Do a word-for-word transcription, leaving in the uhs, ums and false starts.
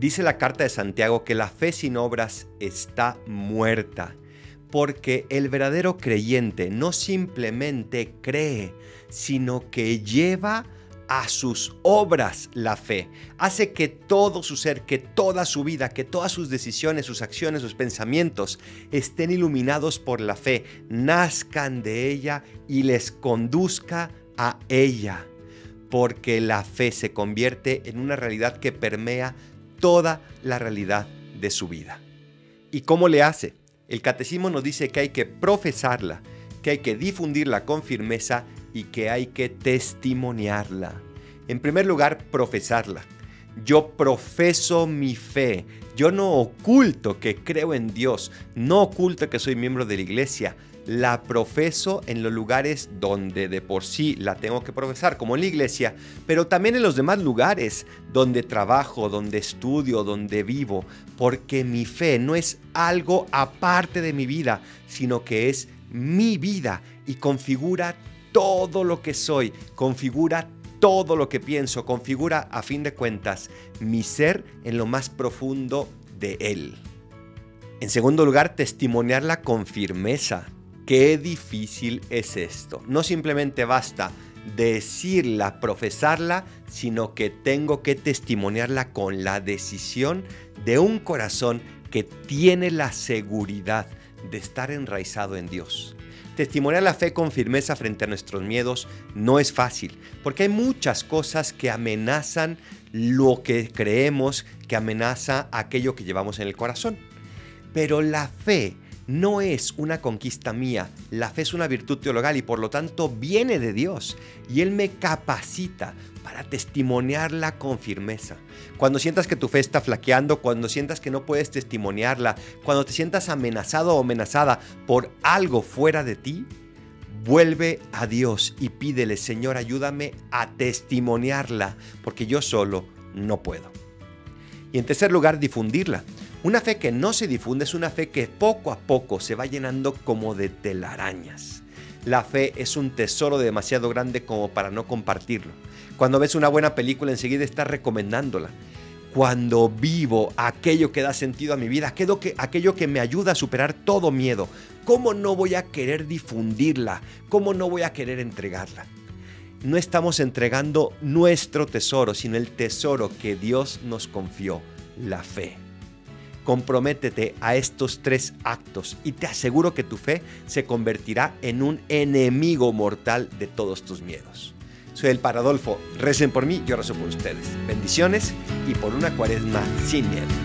Dice la carta de Santiago que la fe sin obras está muerta, porque el verdadero creyente no simplemente cree, sino que lleva a sus obras la fe. Hace que todo su ser, que toda su vida, que todas sus decisiones, sus acciones, sus pensamientos estén iluminados por la fe, nazcan de ella y les conduzca a ella. Porque la fe se convierte en una realidad que permea toda la realidad de su vida. ¿Y cómo le hace? El catecismo nos dice que hay que profesarla, que hay que difundirla con firmeza y que hay que testimoniarla. En primer lugar, profesarla. Yo profeso mi fe. Yo no oculto que creo en Dios, no oculto que soy miembro de la iglesia. La profeso en los lugares donde de por sí la tengo que profesar, como en la iglesia, pero también en los demás lugares donde trabajo, donde estudio, donde vivo, porque mi fe no es algo aparte de mi vida, sino que es mi vida y configura todo lo que soy, configura todo lo que pienso, configura, a fin de cuentas, mi ser en lo más profundo de él. En segundo lugar, testimoniarla con firmeza. Qué difícil es esto. No simplemente basta decirla, profesarla, sino que tengo que testimoniarla con la decisión de un corazón que tiene la seguridad de estar enraizado en Dios. Testimoniar la fe con firmeza frente a nuestros miedos no es fácil, porque hay muchas cosas que amenazan lo que creemos, que amenaza aquello que llevamos en el corazón. Pero la fe no es una conquista mía, la fe es una virtud teologal y por lo tanto viene de Dios y Él me capacita para testimoniarla con firmeza. Cuando sientas que tu fe está flaqueando, cuando sientas que no puedes testimoniarla, cuando te sientas amenazado o amenazada por algo fuera de ti, vuelve a Dios y pídele: Señor, ayúdame a testimoniarla, porque yo solo no puedo. Y en tercer lugar, difundirla. Una fe que no se difunde es una fe que poco a poco se va llenando como de telarañas. La fe es un tesoro demasiado grande como para no compartirlo. Cuando ves una buena película, enseguida estás recomendándola. Cuando vivo aquello que da sentido a mi vida, aquello que, aquello que me ayuda a superar todo miedo, ¿cómo no voy a querer difundirla? ¿Cómo no voy a querer entregarla? No estamos entregando nuestro tesoro, sino el tesoro que Dios nos confió, la fe. Comprométete a estos tres actos y te aseguro que tu fe se convertirá en un enemigo mortal de todos tus miedos. Soy el Padre Adolfo. Recen por mí, yo rezo por ustedes. Bendiciones y por una cuaresma sin miedo.